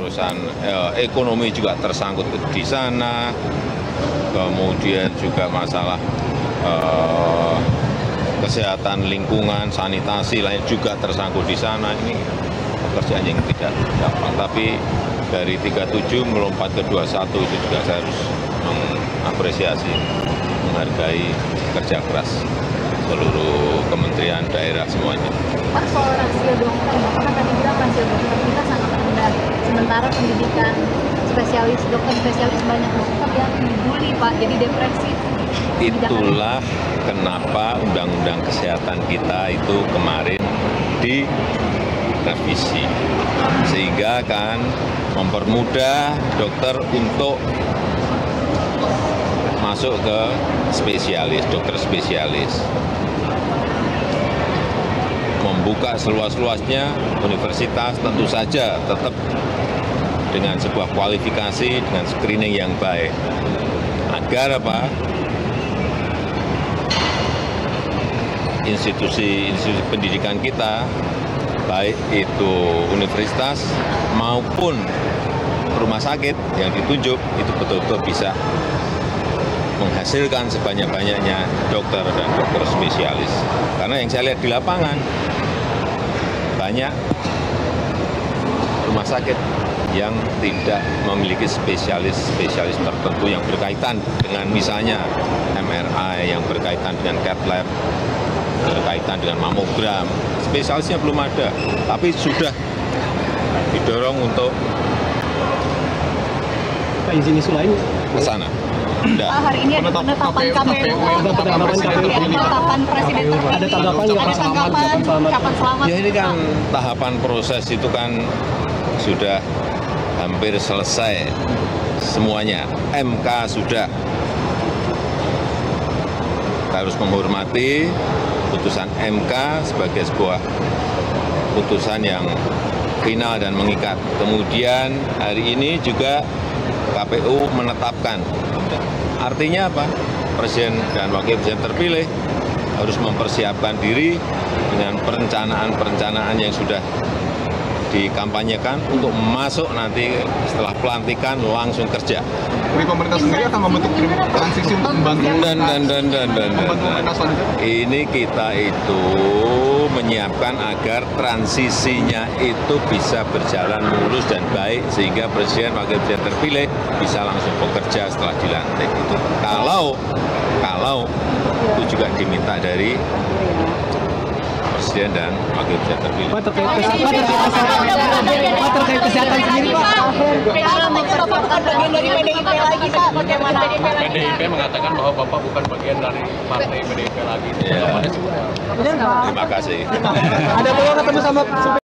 urusan ekonomi juga tersangkut di sana, kemudian juga masalah kesehatan lingkungan, sanitasi lain juga tersangkut di sana. Ini pekerjaan yang tidak gampang, tapi dari 37 melompat ke 21 itu juga saya harus mengapresiasi, menghargai kerja keras seluruh kementerian, daerah semuanya. Pak, soal rasio dokter, Bapak kan tadi bilang rasio dokter kita sangat rendah. Sementara pendidikan spesialis, dokter spesialis banyak dokter yang dibully, Pak, jadi depresi. Itulah kenapa Undang-Undang Kesehatan kita itu kemarin direvisi, sehingga kan mempermudah dokter untuk masuk ke spesialis, dokter spesialis. Membuka seluas-luasnya universitas tentu saja tetap dengan sebuah kualifikasi, dengan screening yang baik. Agar apa? Institusi-institusi pendidikan kita, baik itu universitas maupun rumah sakit yang ditunjuk, itu betul-betul bisa menghasilkan sebanyak-banyaknya dokter dan dokter spesialis. Karena yang saya lihat di lapangan, banyak rumah sakit yang tidak memiliki spesialis-spesialis tertentu yang berkaitan dengan misalnya MRI, yang berkaitan dengan cath lab, berkaitan dengan mamogram. Spesialisnya belum ada, tapi sudah didorong untuk izin isu lain ke sana. Hari ini ada penetapan KPU, penetapan Presiden terpilih. Ada tanggapan nggak Pak? Kapan selamat? Ya ini kan tahapan proses itu kan sudah hampir selesai semuanya. MK sudah. Kita harus menghormati putusan MK sebagai sebuah putusan yang final dan mengikat. Kemudian hari ini juga KPU menetapkan. Artinya apa? Presiden dan wakil presiden terpilih harus mempersiapkan diri dengan perencanaan-perencanaan yang sudah dikampanyekan untuk masuk nanti setelah pelantikan langsung kerja. Dari pemerintah sendiri akan membentuk tim transisi untuk membantu Ini kita itu menyiapkan agar transisinya itu bisa berjalan mulus dan baik sehingga presiden wakil presiden terpilih bisa langsung bekerja setelah dilantik. Itu kalau itu juga diminta dari presiden dan wakil presiden terpilih. Pak, terkait kesehatan sendiri Pak. Bapak bukan bagian dari PDIP lagi, Pak. Bagaimana? PDIP mengatakan bahwa Bapak bukan bagian dari partai PDIP lagi. Ya. Terima kasih. Ada peluang ketemu sama